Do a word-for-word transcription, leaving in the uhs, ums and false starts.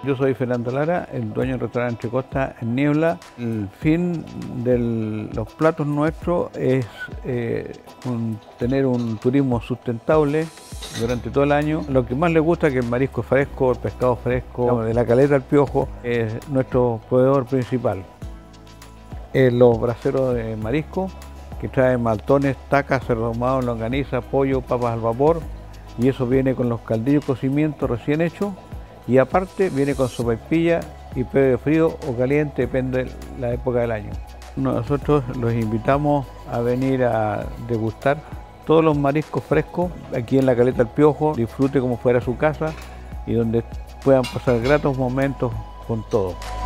Yo soy Fernando Lara, el dueño del restaurante Entre Costa en Niebla. El fin de los platos nuestros es eh, un, tener un turismo sustentable durante todo el año. Lo que más les gusta es que el marisco fresco, el pescado fresco, de la caleta al piojo, es nuestro proveedor principal. Eh, los braseros de marisco, que traen maltones, tacas, cerdo ahumado, longaniza, pollo, papas al vapor, y eso viene con los caldillos de cocimiento recién hechos, y aparte viene con sopaipilla y pebre frío o caliente, depende de la época del año. Nosotros los invitamos a venir a degustar todos los mariscos frescos aquí en la Caleta del Piojo, disfrute como fuera su casa y donde puedan pasar gratos momentos con todo.